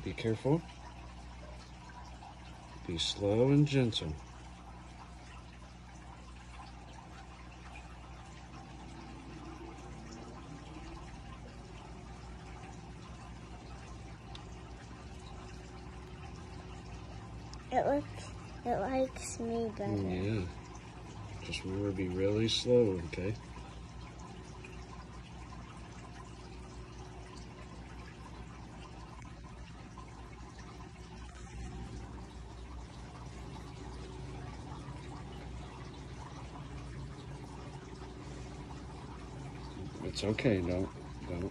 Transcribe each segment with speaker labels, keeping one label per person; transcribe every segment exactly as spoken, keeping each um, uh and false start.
Speaker 1: Be careful. Be slow and gentle.
Speaker 2: It looks, it likes me better.
Speaker 1: Yeah. Just remember to be really slow, okay? It's okay, don't, don't.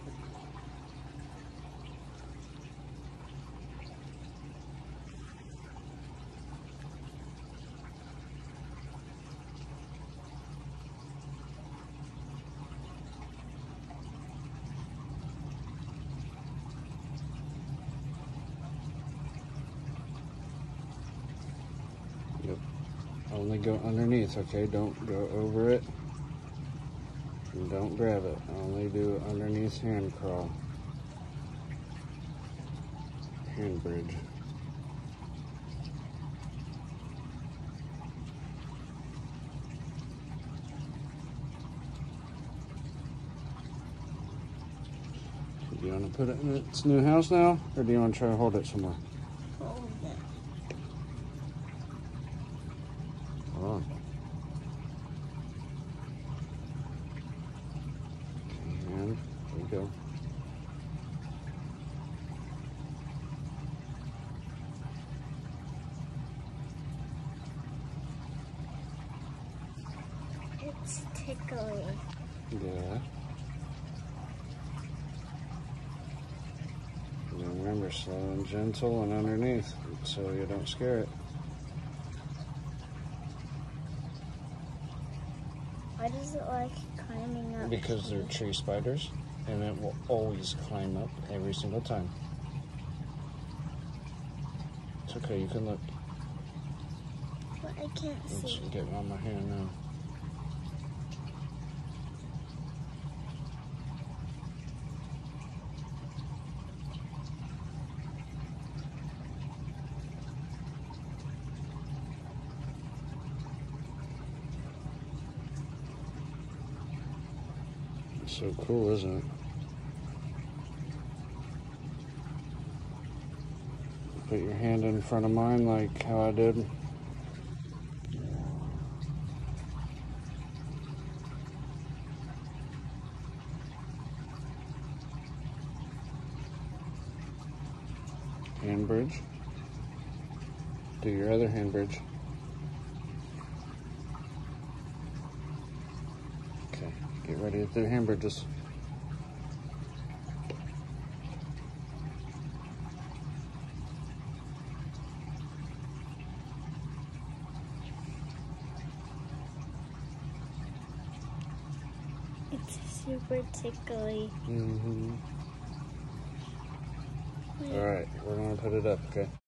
Speaker 1: Yep. Only go underneath, okay? Don't go over it. And don't grab it. Only do underneath hand crawl. Hand bridge. Do you want to put it in its new house now? Or do you want to try to hold it somewhere?
Speaker 2: Hold it.
Speaker 1: Hold on. And there you go.
Speaker 2: It's tickly.
Speaker 1: Yeah. And remember, slow and gentle and underneath so you don't scare it.
Speaker 2: Why does it like climbing up?
Speaker 1: Because they're tree spiders, and it will always climb up every single time. It's okay, you can look.
Speaker 2: But I can't
Speaker 1: It's
Speaker 2: see.
Speaker 1: getting on my hand now. It's so cool, isn't it? Put your hand in front of mine like how I did. Hand bridge. Do your other hand bridge. Okay, get ready to do hand bridges.
Speaker 2: It's super tickly.
Speaker 1: Mm-hmm. All right, we're gonna put it up, okay?